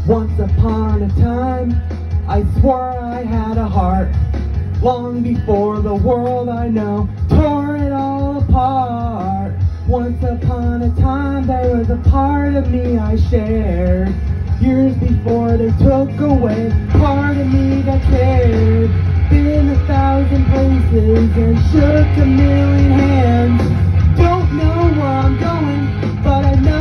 Once upon a time, I swore I had a heart. Long before the world I know tore it all apart. Once upon a time, there was a part of me I shared. Years before they took away part of me that cared. Been 1,000 places and shook 1,000,000 hands. Don't know where I'm going, but I know